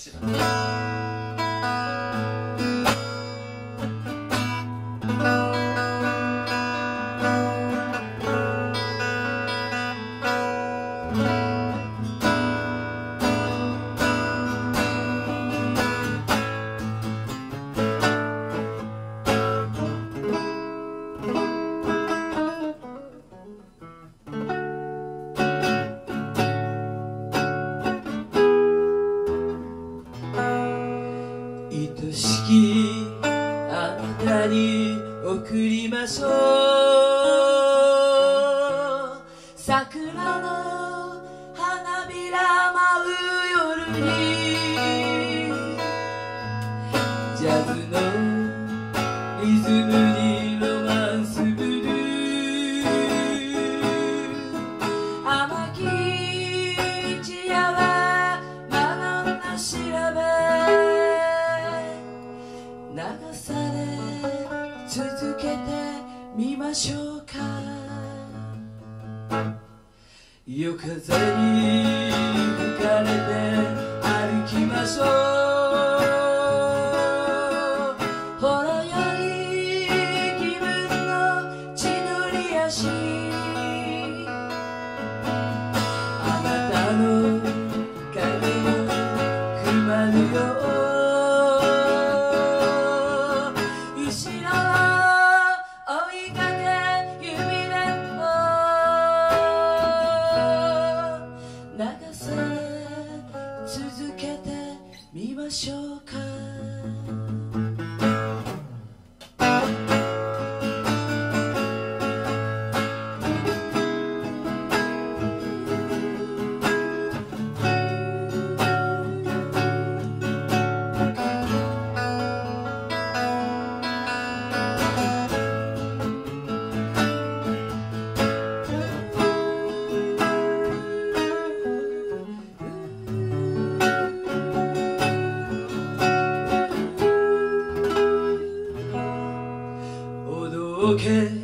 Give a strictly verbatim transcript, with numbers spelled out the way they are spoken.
知らない愛しきあなたに贈りましょう桜の花びら舞う夜にジャズのリズムにロマンスブルー甘き一夜は学んだ調べ流され続けてみましょうか夜風に吹かれて歩きましょうほろ酔い気分の血のり足あなたの影も熊のよう続けてみましょうかおどけ